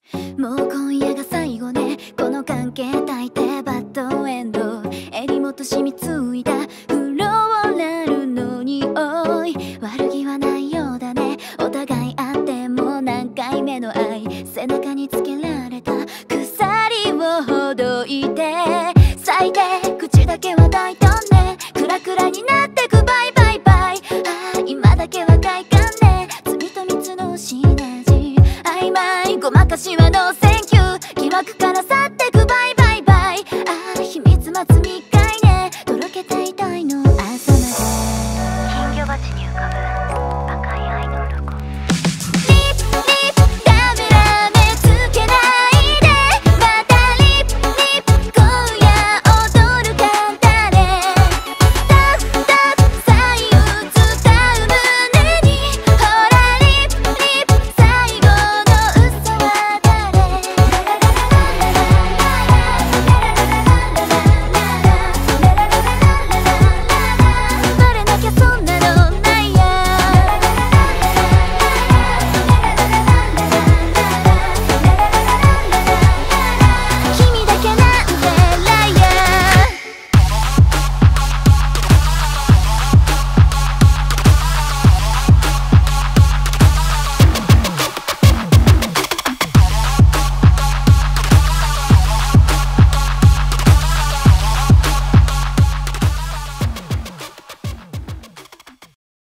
もう今夜が最後ね、この関係大抵バッドエンド。襟元染みついたフローラルの匂い、悪気はないようだね。お互いあっても何回目の愛、背中につけられた鎖をほどいて、最低口だけは大胆ね。クラクラになってくバイバイバイ。ああ今だけは快感ね。罪と蜜のシナジー、曖昧ごまかしはノーセンキュー。疑惑から去ってくバイバイバイ。ああ秘密待つ